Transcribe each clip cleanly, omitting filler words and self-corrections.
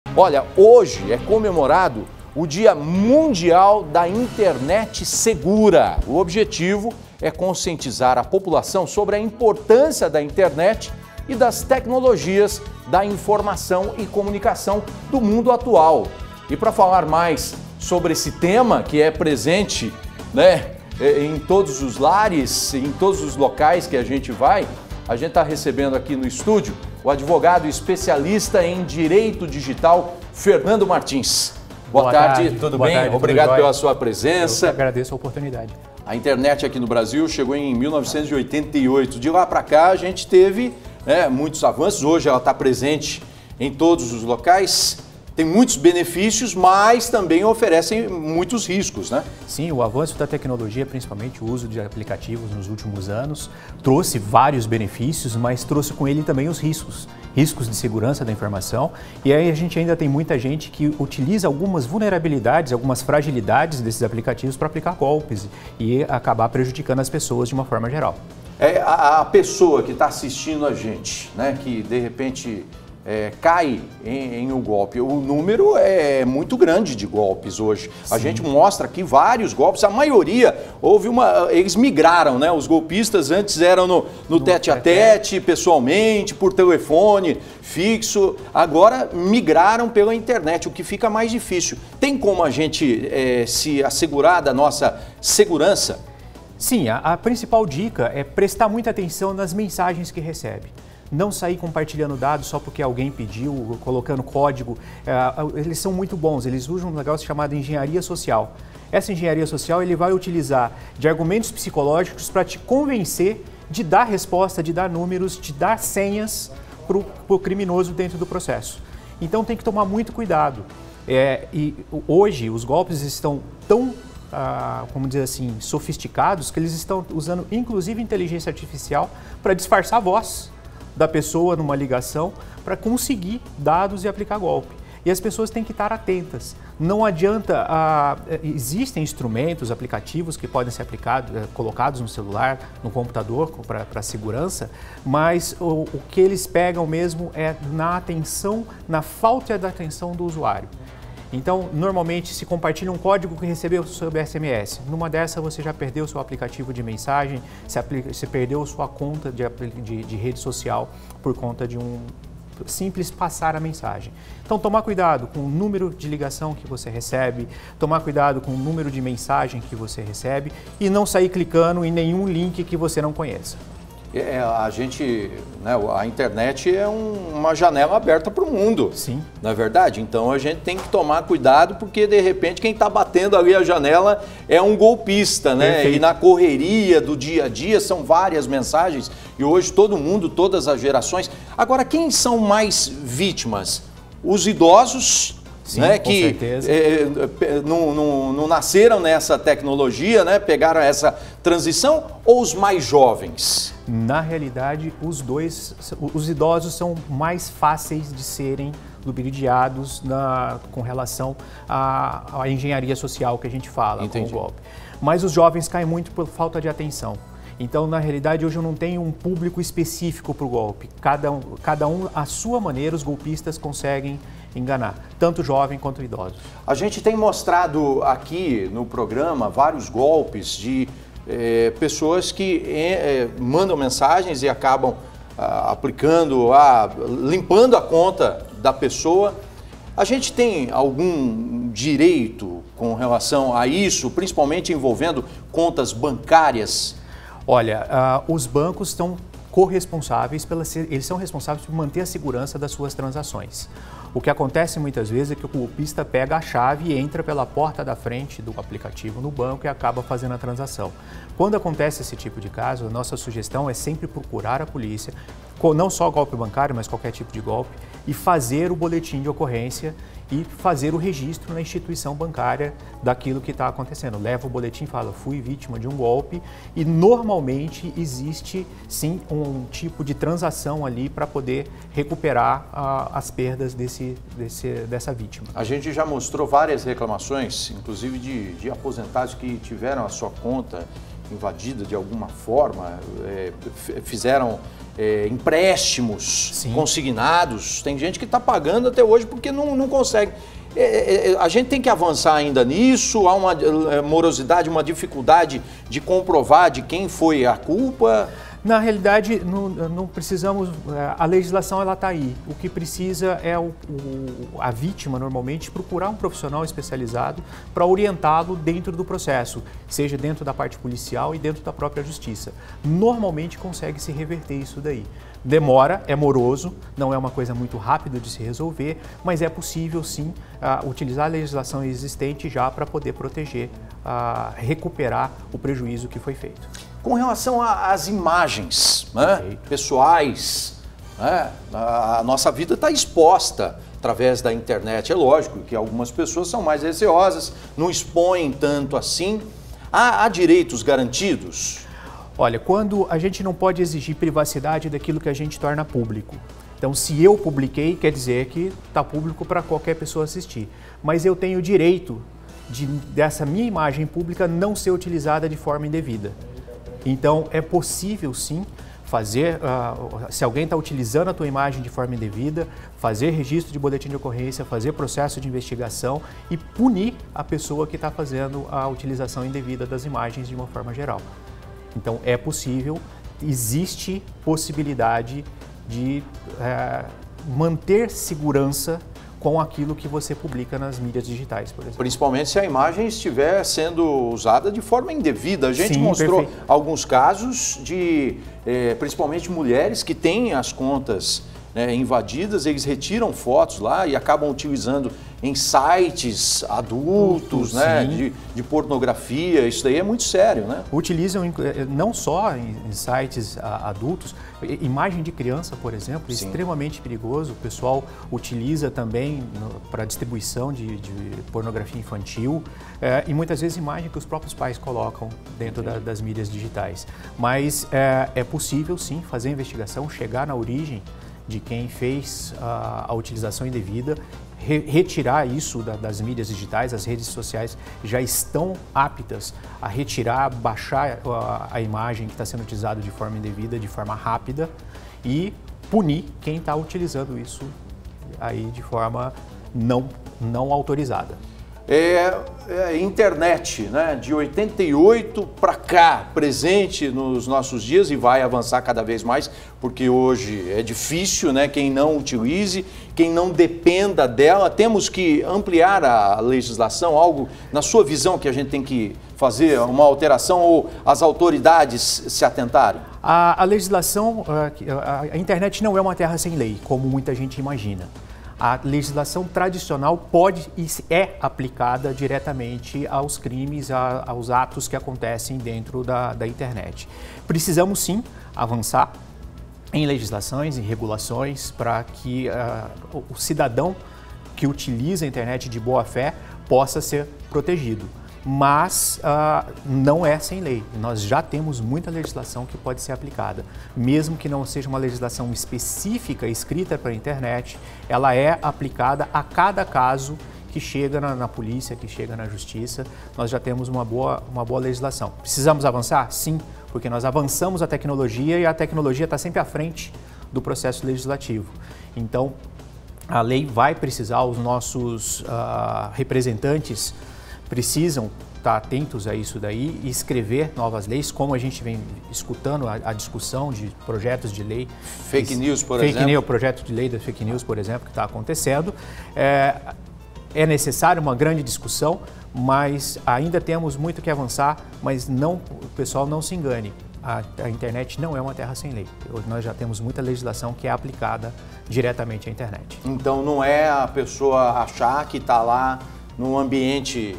Olha, hoje é comemorado o Dia Mundial da Internet Segura. O objetivo é conscientizar a população sobre a importância da internet e das tecnologias da informação e comunicação do mundo atual. E para falar mais sobre esse tema que é presente, em todos os lares, em todos os locais que a gente vai, a gente está recebendo aqui no estúdio o advogado especialista em direito digital, Fernando Martins. Boa tarde, tudo bem? Tarde, obrigado pela sua presença. Eu agradeço a oportunidade. A internet aqui no Brasil chegou em 1988. De lá para cá a gente teve muitos avanços. Hoje ela está presente em todos os locais. Tem muitos benefícios, mas também oferecem muitos riscos, né? Sim, o avanço da tecnologia, principalmente o uso de aplicativos nos últimos anos, trouxe vários benefícios, mas trouxe com ele também os riscos. Riscos de segurança da informação. E aí a gente ainda tem muita gente que utiliza algumas vulnerabilidades, algumas fragilidades desses aplicativos para aplicar golpes e acabar prejudicando as pessoas de uma forma geral. A pessoa que está assistindo a gente, que de repente cai em um golpe. O número é muito grande de golpes hoje. Sim. A gente mostra aqui vários golpes. A maioria, eles migraram, Os golpistas antes eram no tete-a-tete, pessoalmente, por telefone fixo. Agora migraram pela internet, o que fica mais difícil. Tem como a gente se assegurar da nossa segurança? Sim, a principal dica é prestar muita atenção nas mensagens que recebe. Não sair compartilhando dados só porque alguém pediu, colocando código. Eles são muito bons, eles usam um negócio chamado engenharia social. Essa engenharia social ele vai utilizar de argumentos psicológicos para te convencer de dar resposta, de dar números, de dar senhas para o criminoso dentro do processo. Então tem que tomar muito cuidado. E hoje os golpes estão tão sofisticados que eles estão usando inclusive inteligência artificial para disfarçar a voz da pessoa numa ligação para conseguir dados e aplicar golpe. E as pessoas têm que estar atentas. Não adianta, existem instrumentos, aplicativos que podem ser colocados no celular, no computador para segurança, mas o que eles pegam mesmo é na atenção, na falta de atenção do usuário. Então, normalmente se compartilha um código que recebeu sobre SMS. Numa dessa você já perdeu seu aplicativo de mensagem, você perdeu sua conta de rede social por conta de um simples passar a mensagem. Então, tomar cuidado com o número de ligação que você recebe, tomar cuidado com o número de mensagem que você recebe e não sair clicando em nenhum link que você não conheça. A internet é uma janela aberta para o mundo. Sim. Não é verdade? Então a gente tem que tomar cuidado porque de repente quem está batendo ali a janela é um golpista, Perfeito. E na correria do dia a dia são várias mensagens e hoje todo mundo, todas as gerações. Agora, quem são mais vítimas? Os idosos. Sim, que não nasceram nessa tecnologia, pegaram essa transição, ou os mais jovens? Na realidade, os idosos são mais fáceis de serem ludibriados com relação à engenharia social que a gente fala. Entendi. Com o golpe. Mas os jovens caem muito por falta de atenção. Então, na realidade, hoje eu não tenho um público específico para o golpe. Cada um, à sua maneira, os golpistas conseguem enganar, tanto jovem quanto idosos. A gente tem mostrado aqui no programa vários golpes de pessoas que mandam mensagens e acabam aplicando, limpando a conta da pessoa. A gente tem algum direito com relação a isso, principalmente envolvendo contas bancárias? Olha, os bancos estão corresponsáveis, eles são responsáveis por manter a segurança das suas transações. O que acontece muitas vezes é que o golpista pega a chave e entra pela porta da frente do aplicativo no banco e acaba fazendo a transação. Quando acontece esse tipo de caso, a nossa sugestão é sempre procurar a polícia, não só golpe bancário, mas qualquer tipo de golpe, e fazer o boletim de ocorrência e fazer o registro na instituição bancária daquilo que está acontecendo. Leva o boletim e fala, fui vítima de um golpe, e normalmente existe sim um tipo de transação ali para poder recuperar as perdas dessa vítima. A gente já mostrou várias reclamações, inclusive de aposentados que tiveram a sua conta invadida de alguma forma, fizeram empréstimos Sim. consignados. Tem gente que está pagando até hoje porque não consegue. A gente tem que avançar ainda nisso, há uma morosidade, uma dificuldade de comprovar de quem foi a culpa. Na realidade, não precisamos, a legislação ela está aí. O que precisa é a vítima, normalmente, procurar um profissional especializado para orientá-lo dentro do processo, seja dentro da parte policial e dentro da própria justiça. Normalmente consegue se reverter isso daí. Demora, é moroso, não é uma coisa muito rápida de se resolver, mas é possível sim utilizar a legislação existente já para poder proteger, recuperar o prejuízo que foi feito. Com relação às imagens, né, pessoais, né, a nossa vida está exposta através da internet. É lógico que algumas pessoas são mais receosas, não expõem tanto assim. Há direitos garantidos? Olha, quando a gente não pode exigir privacidade daquilo que a gente torna público. Então, se eu publiquei, quer dizer que está público para qualquer pessoa assistir. Mas eu tenho o direito dessa minha imagem pública não ser utilizada de forma indevida. Então, é possível sim fazer, se alguém está utilizando a tua imagem de forma indevida, fazer registro de boletim de ocorrência, fazer processo de investigação e punir a pessoa que está fazendo a utilização indevida das imagens de uma forma geral. Então, é possível, existe possibilidade de manter segurança com aquilo que você publica nas mídias digitais, por exemplo. Principalmente se a imagem estiver sendo usada de forma indevida. A gente mostrou alguns casos de, principalmente mulheres que têm as contas invadidas, eles retiram fotos lá e acabam utilizando em sites adultos, né, de pornografia. Isso daí é muito sério, né? Utilizam não só em sites adultos, imagem de criança, por exemplo, é extremamente perigoso. O pessoal utiliza também para distribuição de pornografia infantil e muitas vezes imagem que os próprios pais colocam dentro das mídias digitais. Mas é possível sim fazer a investigação, chegar na origem de quem fez a utilização indevida, retirar isso das mídias digitais. As redes sociais já estão aptas a retirar, baixar a imagem que está sendo utilizada de forma indevida, de forma rápida e punir quem está utilizando isso aí de forma não autorizada. Internet, né, de 88 para cá, presente nos nossos dias e vai avançar cada vez mais, porque hoje é difícil, né, quem não utilize, quem não dependa dela. Temos que ampliar a legislação, algo na sua visão que a gente tem que fazer uma alteração ou as autoridades se atentarem? A legislação, a internet não é uma terra sem lei, como muita gente imagina. A legislação tradicional pode e é aplicada diretamente aos crimes, aos atos que acontecem dentro da internet. Precisamos sim avançar em legislações, em regulações, para que o cidadão que utiliza a internet de boa fé possa ser protegido. Mas não é sem lei. Nós já temos muita legislação que pode ser aplicada. Mesmo que não seja uma legislação específica escrita para a internet, ela é aplicada a cada caso que chega na polícia, que chega na justiça. Nós já temos uma boa legislação. Precisamos avançar? Sim, porque nós avançamos a tecnologia e a tecnologia está sempre à frente do processo legislativo. Então, a lei vai precisar, os nossos representantes precisam estar atentos a isso daí e escrever novas leis, como a gente vem escutando a discussão de projetos de lei. Fake news, por exemplo. O projeto de lei da fake news, por exemplo, que está acontecendo. É necessário uma grande discussão, mas ainda temos muito que avançar, mas o pessoal não se engane. A internet não é uma terra sem lei. Nós já temos muita legislação que é aplicada diretamente à internet. Então não é a pessoa achar que está lá num ambiente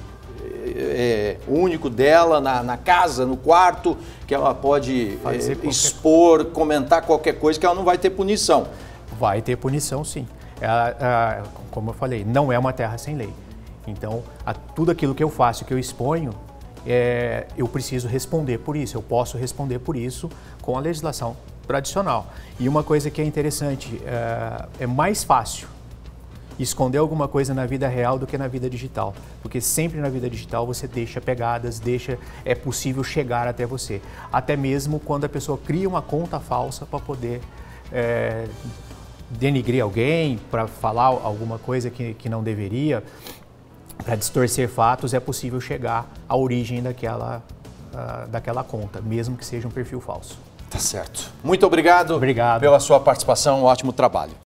único dela, na casa, no quarto, que ela pode expor, comentar qualquer coisa, que ela não vai ter punição. Vai ter punição, sim. Como eu falei, não é uma terra sem lei. Então, tudo aquilo que eu faço, que eu exponho, eu preciso responder por isso, eu posso responder por isso com a legislação tradicional. E uma coisa que é interessante, é mais fácil esconder alguma coisa na vida real do que na vida digital. Porque sempre na vida digital você deixa pegadas, é possível chegar até você. Até mesmo quando a pessoa cria uma conta falsa para poder denigrir alguém, para falar alguma coisa que não deveria, para distorcer fatos, é possível chegar à origem daquela conta, mesmo que seja um perfil falso. Tá certo. Muito obrigado, Obrigado pela sua participação, um ótimo trabalho.